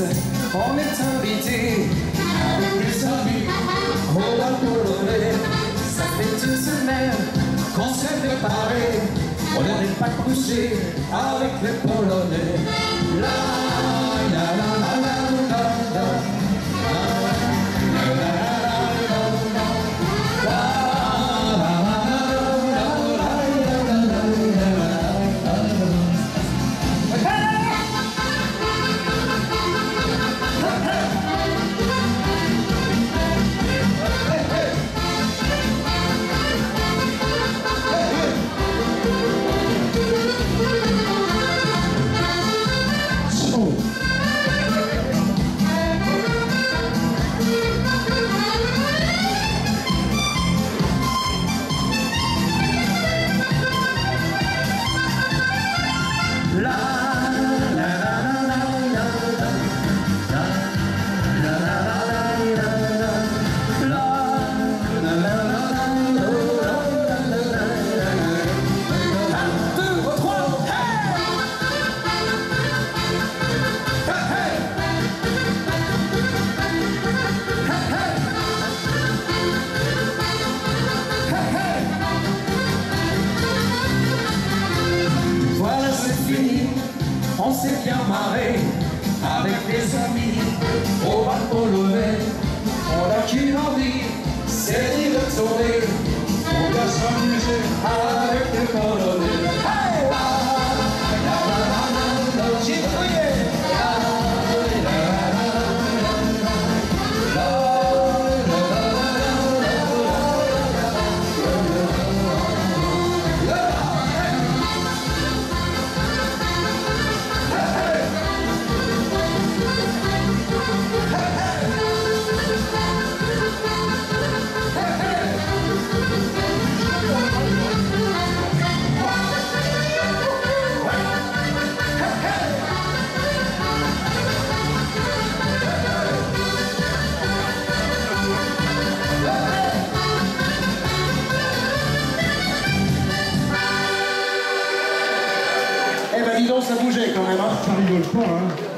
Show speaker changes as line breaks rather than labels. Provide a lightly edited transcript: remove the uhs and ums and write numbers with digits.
on est invité avec des amis au bal polonais. Ça fait une semaine qu'on s'est préparé, on n'est pas couché avec les Polonais. La la la la la la la. On s'est bien marré avec les amis au bal polonais. On a qu'une envie, c'est d'y retourner. On va s'amuser avec les Polonais. Hey! La, la, la, la, la, la, j'ai crié. La, la, la, la,
Eh ben dis donc, ça bougeait quand même, hein.
Ça rigole pas, hein.